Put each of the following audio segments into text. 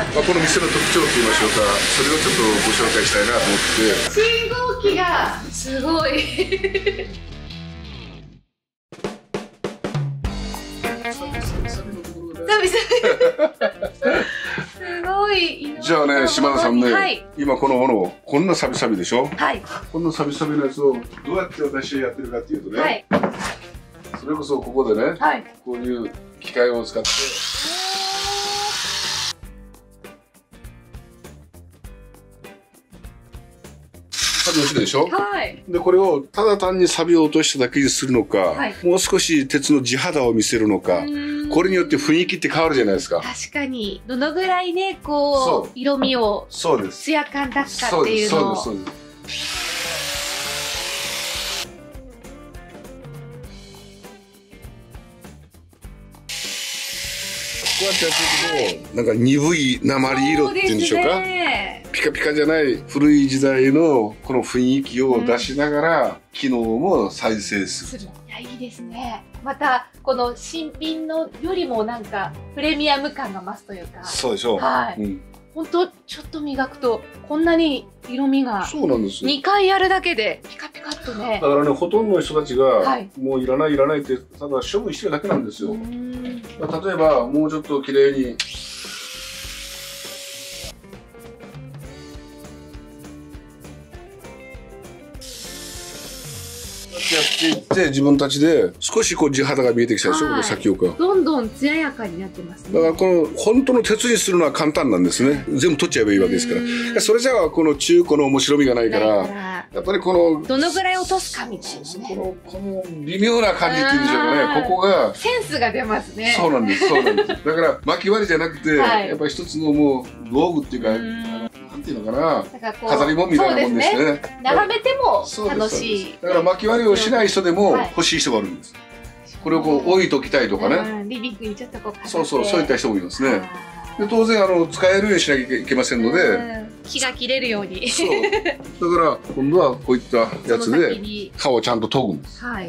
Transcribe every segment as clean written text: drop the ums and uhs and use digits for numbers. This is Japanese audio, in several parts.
この店の特徴と言いましょうか、それをちょっとご紹介したいなと思って。 信号機がすごい。すごい。 じゃあね、島田さんね、 はい、 今このものこんなサビサビでしょ。 はい。 こんなサビサビのやつをどうやって私やってるかっていうとね、 はい、 それこそここでね、 はい、 こういう機械を使って。サビ落ちるでしょ。 はい。 で、これをただ単にサビを落としただけにするのか、はい、もう少し鉄の地肌を見せるのか、これによって雰囲気って変わるじゃないですか。 確かに。どのぐらいね、こう、色味を、 そうです。 ツヤ感出すかっていうのを。 そうです。こうやってやっていくと、なんか鈍い鉛色っていうんでしょうか。ピカピカじゃない古い時代のこの雰囲気を出しながら、機能も再生する。 いや、いいですね。またこの新品のよりもなんかプレミアム感が増すというか。 そうでしょう。 はい。本当ちょっと磨くとこんなに色味が。そうなんですよ。2回やるだけでピカピカっとね。 だからね、ほとんどの人たちがもういらないいらないってただ処分してるだけなんですよ。例えばもうちょっと綺麗に。やっていって自分たちで少しこう地肌が見えてきたでしょ、この先をか。 どんどん艶やかになってますね。 だからこの本当の鉄にするのは簡単なんですね。全部取っちゃえばいいわけですから。それじゃあこの中古の面白みがないから、やっぱりこのどのぐらい落とすかみたいなね。 この微妙な感じっていうんでしょうかね。ここがセンスが出ますね。 そうなんです。そうなんです。だから巻き割りじゃなくて、やっぱり一つのもう道具っていうか。なんていうのかな、飾り物みたいなもんですね。 眺めても楽しい。 だから巻き割りをしない人でも欲しい人があるんです。これをこう置いときたいとかね。 リビングにちょっとこう飾って。 そういった人もいますね。で当然使えるようにしなきゃいけませんので、 木が切れるように。 そう。だから今度はこういったやつで刃をちゃんと研ぐんです。はい。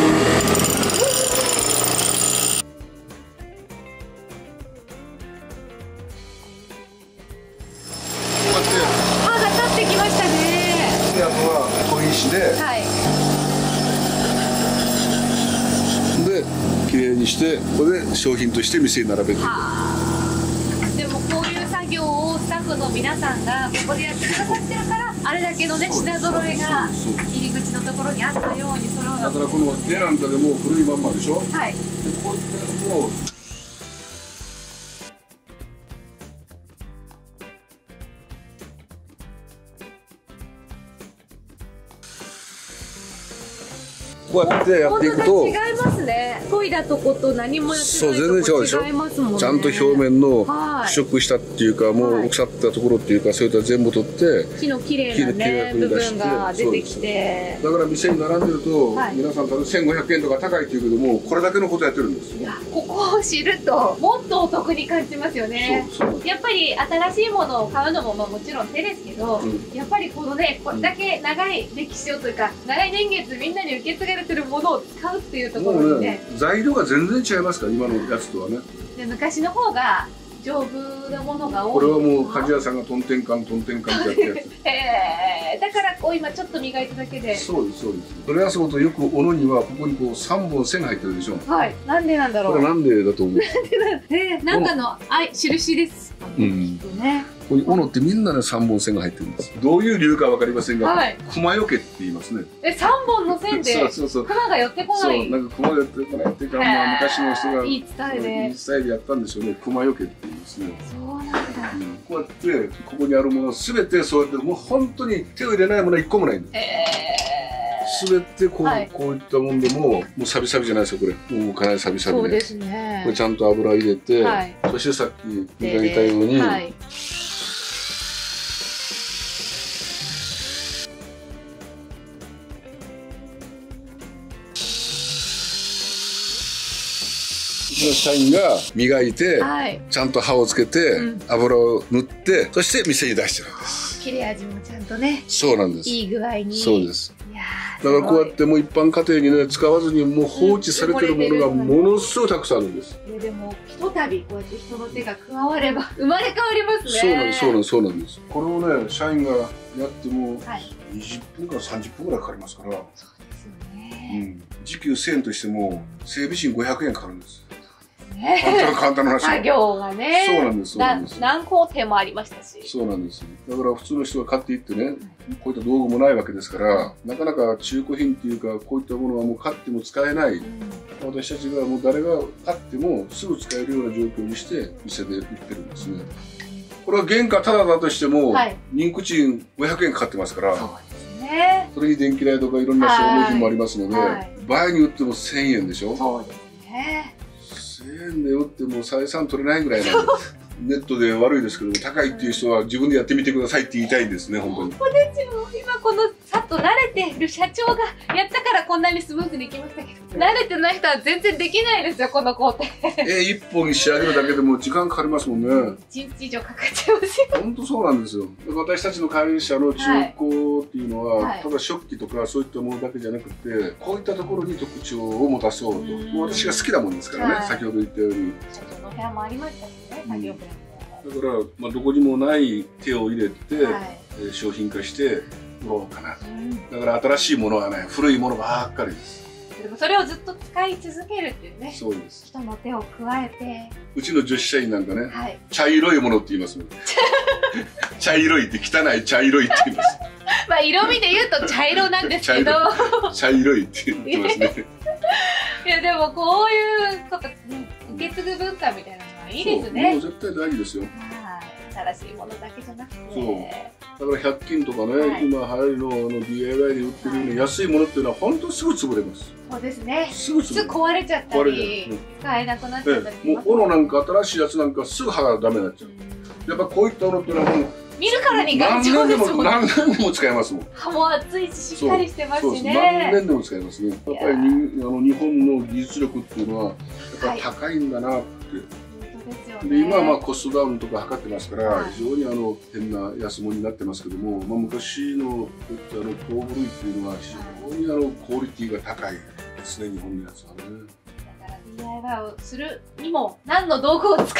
で綺麗にしてこれで商品として店に並べていく。 でもこういう作業をスタッフの皆さんがここでやってくださってるからあれだけのね品揃えが入り口のところにあったようにそれをだからこの絵なんかでも古いまんまでしょ。 はい。 でこういったのもこうやってやっていくと違いますね。研いだとこと何もやってないとこ全然違うでしょ。 違いますもんね。 ちゃんと表面の腐食したっていうかもう腐ったところっていうかそういった全部取って木の綺麗なね部分が出てきて、 だから店に並んでると皆さん多分1500円とか高いっていうけどもこれだけのことやってるんです。 いやここを知るともっとお得に感じますよね。やっぱり新しいものを買うのももちろん手ですけど、やっぱりこのねこれだけ長い歴史をというか長い年月みんなに受け継がれてるものを使うっていうところにね、 材料が全然違いますから今のやつとはね。 で昔の方が丈夫なものが多い。 これはもう鍛冶屋さんがトンテンカンってやったやつ。 だからこう今ちょっと磨いただけで。 そうです。それはそうとよく斧にはここにこう3本線が入ってるでしょ。 はい。なんでなんだろう。 これなんでだと思う。 なんかの印です。ね。 ここに斧ってみんなで3本線が入ってるんです。どういう理由かわかりませんが、熊よけって言いますね。 3本の線で熊が寄ってこない。 そう、なんか熊が寄ってこないっていうか、まあ昔の人がいいスタイルで。 いいスタイルでやったんでしょうね。熊よけって言いますね。 そうなんだ。 こうやってここにあるものすべてそうやってもう本当に手を入れないものは1個もないんです。すべてこういったもんでもうサビサビじゃないですよこれ。もうかなりサビサビで。 そうですね。 これちゃんと油入れて、そしてさっき磨いたように。社員が磨いて、ちゃんと刃をつけて、油を塗ってそして店に出してるんです。 切れ味もちゃんとね。 そうなんです。 いい具合に。 そうです。だからこうやってもう一般家庭にね使わずにもう放置されてるものがものすごいたくさんあるんです。 でもひとたびこうやって人の手が加われば生まれ変わりますね。 そうなんです。これをね、社員がやっても20分から30分ぐらいかかりますから。そうですよね。 時給1000円としても整備賃500円かかるんです。 簡単な話。作業がね。 そうなんです。 何工程もありましたし。 そうなんです。だから普通の人が買っていってね、こういった道具もないわけですから、なかなか中古品っていうか、こういったものはもう買っても使えない。私たちがもう誰が買ってもすぐ使えるような状況にして店で売ってるんですね。これは原価タダだとしても、人工賃500円かかってますから、それに電気代とかいろんな消耗品もありますので、場合によっても1000円でしょ。そうですね。1000円で売っても採算取れないぐらいなんです。ネットで悪いですけども、高いっていう人は自分でやってみてくださいって言いたいんですね、本当に。 本当ですよ。今このさっと慣れてる社長がやったからこんなにスムーズにいきましたけど、慣れてない人は全然できないですよ、この工程。 一本仕上げるだけでも時間かかりますもんね。 1日以上かかっちゃいますよ。 本当そうなんですよ。私たちの会社の中古っていうのは、ただ食器とかそういったものだけじゃなくて、こういったところに特徴を持たそうと。もう私が好きなもんですからね、先ほど言ったように。 社長の部屋もありましたしね、作業部屋。 だから、どこにもない手を入れて、商品化して売ろうかな。だから新しいものはね、古いものばっかりです。 でもそれをずっと使い続けるっていうね。 そうです。 人の手を加えて。 うちの女子社員なんかね、茶色いものって言いますもん。茶色いって汚い茶色いって言います。 まあ色味で言うと茶色なんですけど。 茶色いって言ってますね。 いやでもこういうこと受け継ぐ文化みたいなのはいいですね。 もう絶対大事ですよ。 新しいものだけじゃなくて。 そう。だから100均とかね、今流行りのDIY で売ってるような安いものっていうのは本当すぐ潰れます。 そうですね。すぐ壊れちゃったり、使えなくなっちゃったり。 もう斧なんか新しいやつなんかすぐ刃がダメになっちゃう。やっぱこういったものっていうのはもう見るからに頑丈ですもんね。 何年でも使えますもん。 刃も厚いししっかりしてますしね。 何年でも使えますね。やっぱり日本の技術力っていうのはやっぱり高いんだなって。で今はコストダウンとか測ってますから非常に変な安物になってますけども、昔の工具類っていうのは非常にクオリティが高いですね、日本のやつはね。 DIY をするにも何の道具を使って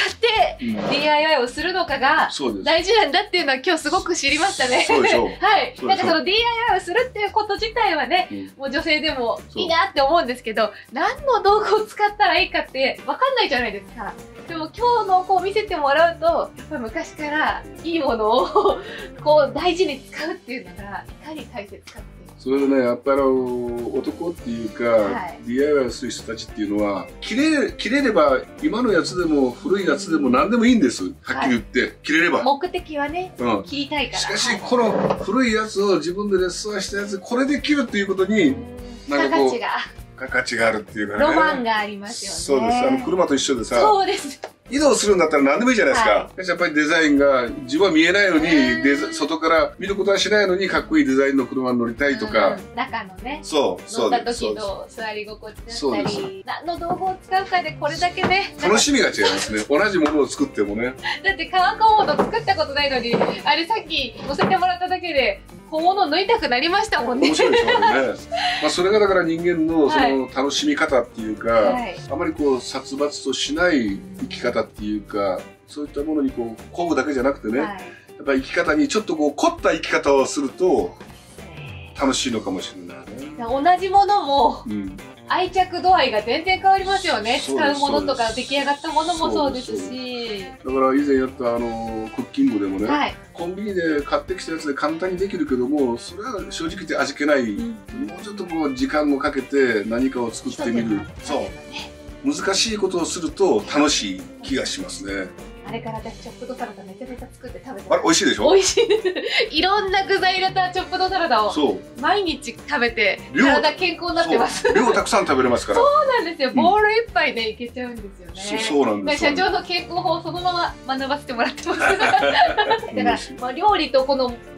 DIY をするのかが大事なんだっていうのは今日すごく知りましたね。 そうでしょう。 はい。なんかその DIY をするっていうこと自体はね、もう女性でもいいなって思うんですけど、何の道具を使ったらいいかって分かんないじゃないですか。でも今日のこう見せてもらうと、やっぱり昔からいいものをこう大事に使うっていうのがいかに大切かって。 それでね、やっぱり男っていうか、DIY をする人たちっていうのは、切れれば、今のやつでも古いやつでも何でもいいんです。はっきり言って。切れれば。 目的はね、切りたいから。 しかし、この古いやつを自分でレッスンしたやつ、これで切るっていうことに、なんかこう、価値があるっていうかね。 ロマンがありますよね。 そうです。車と一緒でさ。 そうです。 移動するんだったら何でもいいじゃないですか。やっぱりデザインが自分は見えないのに、外から見ることはしないのにかっこいいデザインの車に乗りたいとか。 中のね、 乗った時の座り心地だったり、何の道具を使うかでこれだけね。 楽しみが違いますね。同じものを作ってもね。 だって革小物作ったことないのに、あれさっき乗せてもらっただけで、小物縫いたくなりましたもんね。 面白いでしょうね。それがだから人間のその楽しみ方っていうか、あまりこう殺伐としない生き方っていうか、そういったものにこう漕ぐだけじゃなくてね、やっぱり生き方にちょっとこう凝った生き方をすると楽しいのかもしれないね。 同じものも愛着度合いが全然変わりますよね。使うものとか出来上がったものもそうですし。 だから以前やったクッキングでもね、コンビニで買ってきたやつで簡単にできるけども、それは正直言って味気ない。もうちょっとこう時間をかけて何かを作ってみる。そう。難しいことをすると楽しい気がしますね。 あれから私チョップドサラダめちゃめちゃ作って食べて。 あれ美味しいでしょ？ 美味しいです。いろんな具材入れたチョップドサラダを毎日食べて体健康になってます。 量たくさん食べれますから。 そうなんですよ。ボール一杯でいけちゃうんですよね。 そうなんです。 社長の健康法をそのまま学ばせてもらってます。だから料理とこの今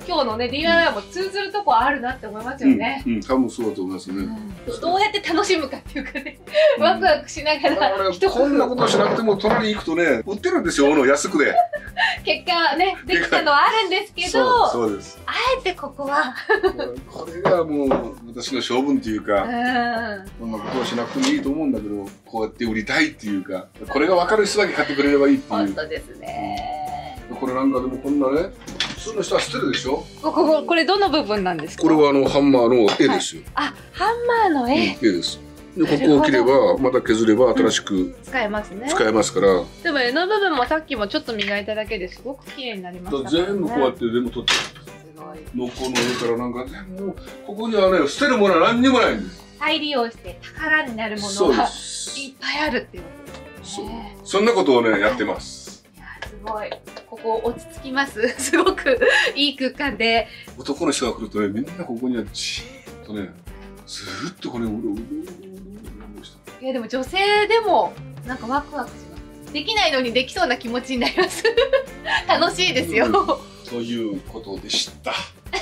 今日のね DIY も通ずるとこあるなって思いますよね。 多分そうだと思いますね。 どうやって楽しむかっていうかね、ワクワクしながらこんなことしなくても隣に行くとね売ってるんですよ、物安くで。 結果ねできたのはあるんですけど、 そうです。 あえてここはこれがもう私の性分っていうか、こんなことをしなくてもいいと思うんだけど、こうやって売りたいっていうか、これが分かる人だけ買ってくれればいいっていう。 本当ですね。 これなんかでもこんなね、普通の人は捨てるでしょ。 これどの部分なんですか？ これはハンマーの絵ですよ。 あ、ハンマーの絵。 絵です。でここを切ればまた削れば新しく使えますね。 使えますから。 でも絵の部分もさっきもちょっと磨いただけですごく綺麗になりました。 全部こうやって全部取ってノコの上からなんか全部ここにはね捨てるものは何にもないんです。 再利用して宝になるものがいっぱいあるっていうことですね。そんなことをねやってます。 いやすごい。ここ落ち着きます。すごくいい空間で。 男の人が来るとねみんなここにはじーっとねずーっとこれうろうろいやでも女性でもなんかワクワクします。できないのにできそうな気持ちになります。楽しいですよ。 ということでした。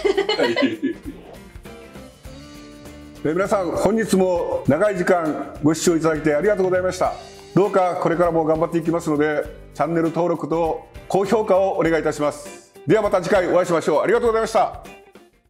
皆さん本日も長い時間ご視聴いただいてありがとうございました。どうかこれからも頑張っていきますのでチャンネル登録と高評価をお願いいたします。ではまた次回お会いしましょう。ありがとうございました。